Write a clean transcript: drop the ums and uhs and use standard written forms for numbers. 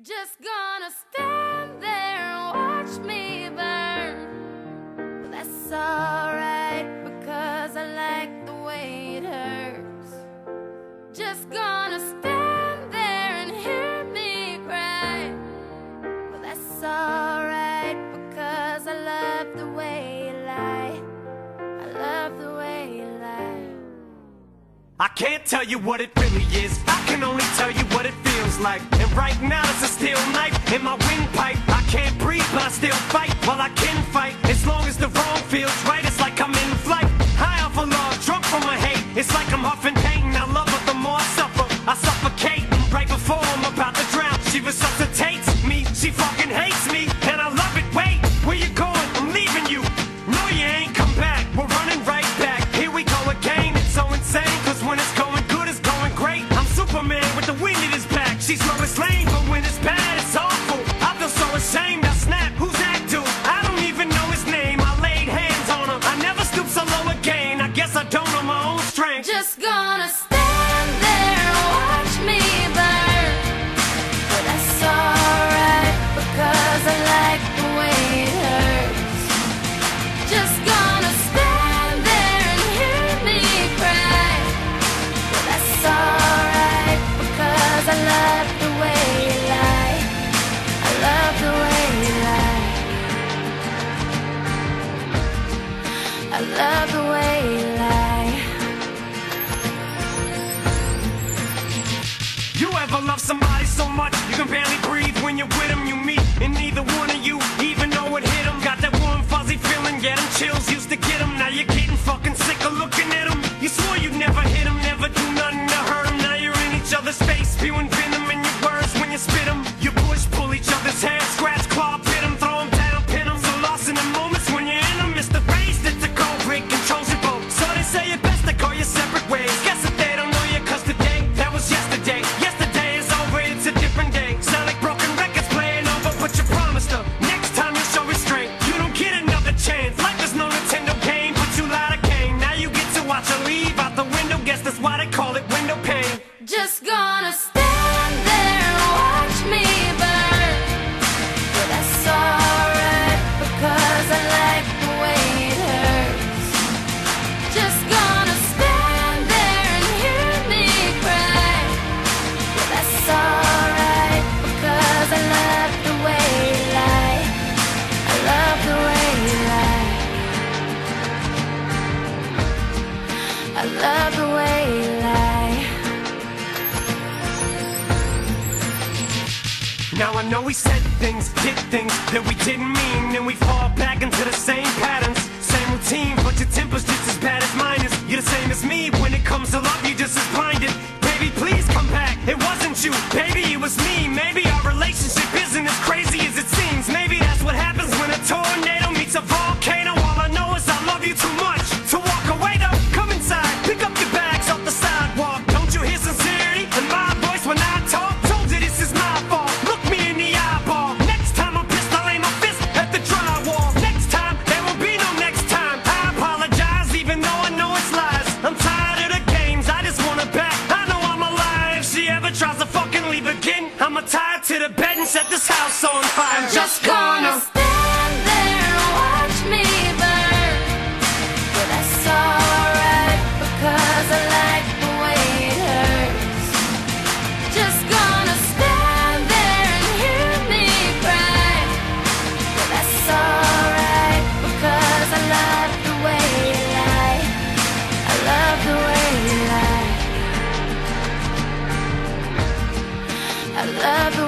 Just gonna stand there and watch me burn. But that's alright, because I like the way it hurts. Just gonna stand there and hear me cry. But that's alright, because I love the way you lie. I love the way you lie. I can't tell you what it really is, I can only tell you what it feels like. And right now it's a steel knife in my windpipe. I can't breathe but I still fight, while I can fight. As long as the wrong feels right, it's like I'm in flight. High off of love, drunk from my hate. It's like I'm huffing pain, I love her the more I suffer. I suffocate, right before I'm about to drown. She resuscitates me, she fucking hates me, and I love it. Wait, where you going? I'm leaving you. No, you ain't come back, we're running right back. Here we go again, it's so insane, cause when it's going good, it's going great. I'm Superman with the wind in his back. She's Lois Lane, but when it's bad, it's awful. I feel so ashamed, I snap, who's that dude? I don't even know his name, I laid hands on him. I never stoop so low again, I guess I don't know my own strength. Just gonna stand there and watch me burn. But that's alright, because I like the way it hurts. Just gonna stand there and hear me cry. But that's alright, because I love the way you lie. I love the way you lie. I love the way you lie. You ever love somebody so much you can barely breathe when you're with them? You meet, and neither one of you even know it hit them. Got that warm fuzzy feeling, yeah, them chills used to get them. Now you're getting fucking sick of looking at them. You swore you'd never hit them, never do nothing to hurt them. Now you're in each other's face, spewing venom in your words when you spit them. You push, pull each other's hair, scratch, claw, pit them, throw them down, pin them. So lost in the moments when you're in them, it's the phrase that the cold break controls your boat. So they say it best to call you separate ways. Guess that they don't know you, cause today, that was yesterday. Yesterday is over, it's a different day. Sound like broken records playing over, but you promised her next time you'll show restraint. You don't get another chance. Life is no Nintendo game, but you lied again. Now you get to watch her leave out the window. Guess that's why they call it window pane. Just gonna stand there and watch me burn. But that's alright, because I like the way it hurts. Just gonna stand there and hear me cry. But that's alright, because I love the way you lie. I love the way you lie. I love the way you lie. Now I know we said things, did things that we didn't mean, and we fall back into the same patterns, same routine, but your temper's just as bad as mine is. You're the same as me, when it comes to love, you're just as blinded. Baby, please come back, it wasn't you, baby, it was me. Maybe our relationship isn't as crazy as it seems. Maybe that's what happens when a tornado meets a volcano. All I know is I love you too much to walk away though. Come inside, pick up your bags off the sidewalk. Don't you hear sincerity in my voice when I talk? Told you this is my fault, look me in the eyeball. Next time I'm pissed, I'll aim my fist at the drywall. Next time, there will be no next time. I apologize even though I know it's lies. I'm tired of the games, I just want her back. I know I'm alive. If she ever tries to fucking leave again, I'ma tie her to the bed and set this house on fire. I'm just gonna stand there and watch me burn. But that's alright, because I like the way it hurts. Just gonna stand there and hear me cry. But that's alright, because I love the way you lie. I love the way you lie. I love the